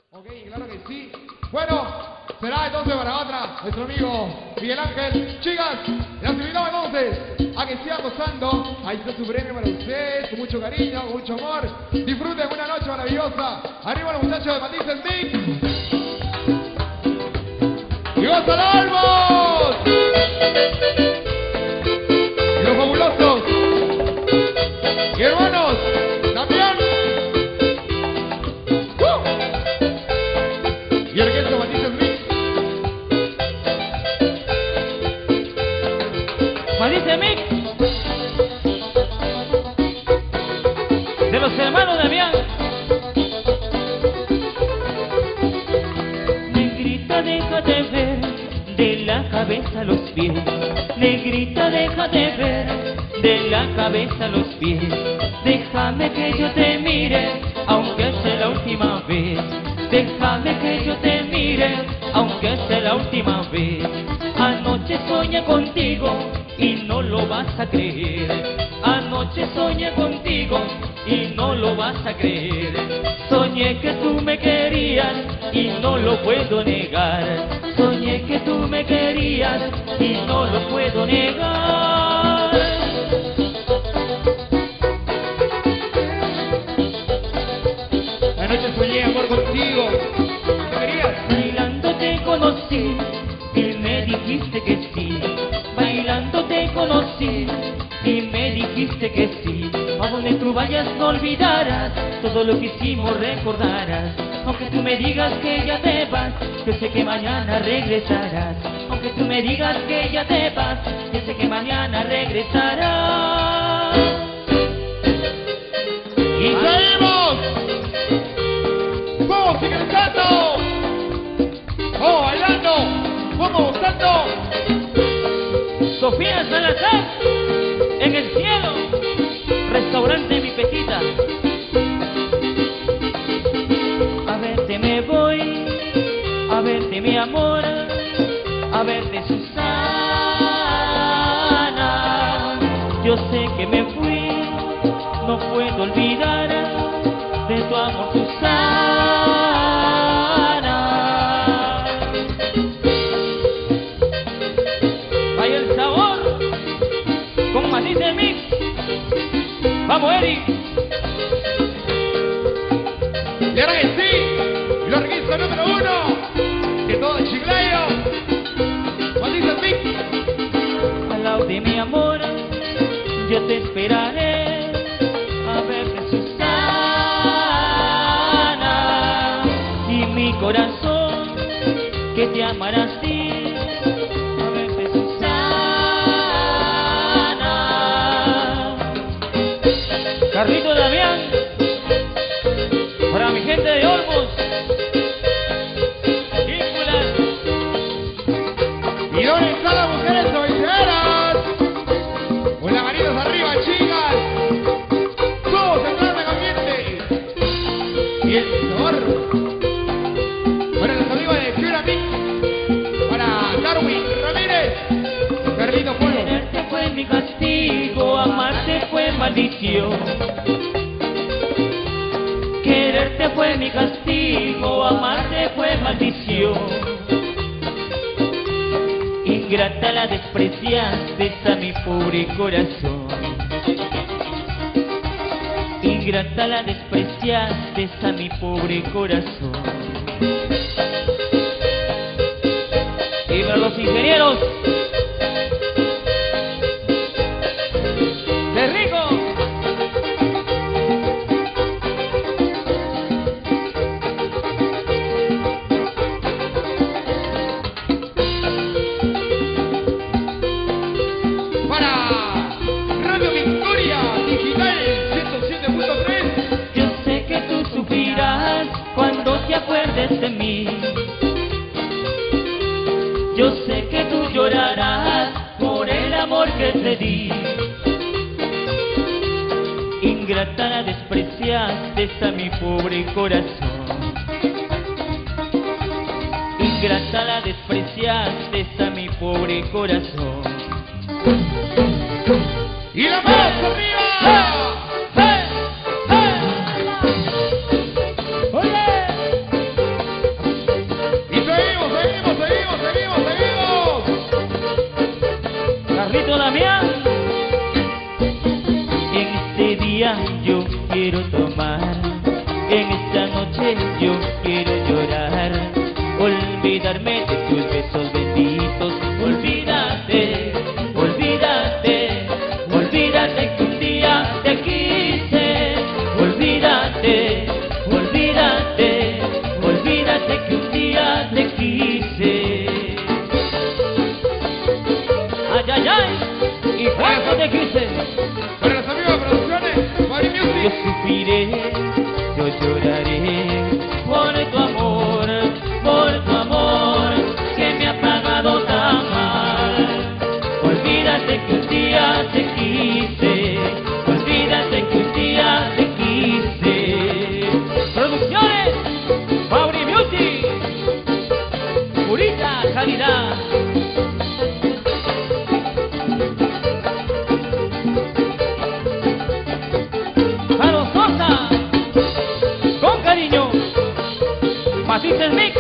Ok, claro que sí. Bueno, será entonces para otra, nuestro amigo Miguel Ángel. Chicas, las invitamos entonces a que sigan gozando. Ahí está su premio para ustedes, con mucho cariño, con mucho amor. Disfruten una noche maravillosa. Arriba los muchachos de Matices Mix. ¡Y Gonzalo Olmos! Y los fabulosos. Y hermanos, también. Y orquesta Matices Mix. Matices Mix. De los hermanos Damián. Negrita, déjate ver de la cabeza a los pies. Negrita, déjate ver de la cabeza a los pies. Déjame que yo te mire, aunque sea la última vez. Déjame que yo te mire, aunque sea la última vez. Anoche soñé contigo y no lo vas a creer. Anoche soñé contigo y no lo vas a creer. Soñé que tú me querías y no lo puedo negar. Soñé que tú me querías y no lo puedo negar. Anoche soñé amor contigo. ¿Te querías? Bailando te conocí y me dijiste que sí. Bailando te conocí y me dijiste que sí. A donde tú vayas no olvidarás, todo lo que hicimos recordarás. Aunque tú me digas que ya te vas, yo sé que mañana regresarás. Aunque tú me digas que ya te vas, yo sé que mañana regresarás. ¡Y seguimos! ¡Vamos ingresando! ¡Vamos bailando! ¡Vamos gozando! Sofía Salazar, en el cielo, restaurante Mi Petita. A verte me voy, a verte mi amor, a verte Susana. Yo sé que me fui, no puedo olvidar de tu amor, Susana. Vaya el sabor con Matices Mix. Vamos, Eric. Y ahora que sí, y la orquesta número 1 de todo el Chiclayo, Matices Mix. Al lado de mi amor, yo te esperaré a verte, Susana. Y mi corazón, que te amará así, a verte, Susana. Carlito Damián, para mi gente de Olmos. ¿Y dónde están las mujeres solteras? Con las manitas arriba, chicas. Todos entrando caliente. Y el sabor para los amigos de Fibra Mix, para Darwin Ramírez, Carlito Fuego. Quererte fue mi castigo, amarte fue maldición. Quererte fue mi castigo, amarte fue maldición. Ingrata la despreciaste a mi pobre corazón. Ingrata la despreciaste a mi pobre corazón. Y para los ingenieros de Rico. Para Radio Victoria Digital 107.3. Yo sé que tú sufrirás cuando te acuerdes de mí. Yo sé que tú llorarás por el amor que te di. Ingrata la despreciaste a mi pobre corazón. Ingrata la despreciaste a mi pobre corazón. Y la más arriba. Damián. En este día yo quiero tomar, en esta noche yo quiero llorar, olvidarme de tus besos benditos. Olvídate, olvídate, olvídate que un día te quise. Olvídate, olvídate, olvídate que un día te quise. Ay, ay, ay, y cuánto te quise. Para los amigos de producciones, Body Yo Music. sufriré, yo lloraré por tu amor que me ha pagado tan mal. Olvídate que un día te quise, olvídate que un día te quise. Producciones, Body Music, purita calidad. Carlos Sosa, con cariño, Matices Mix.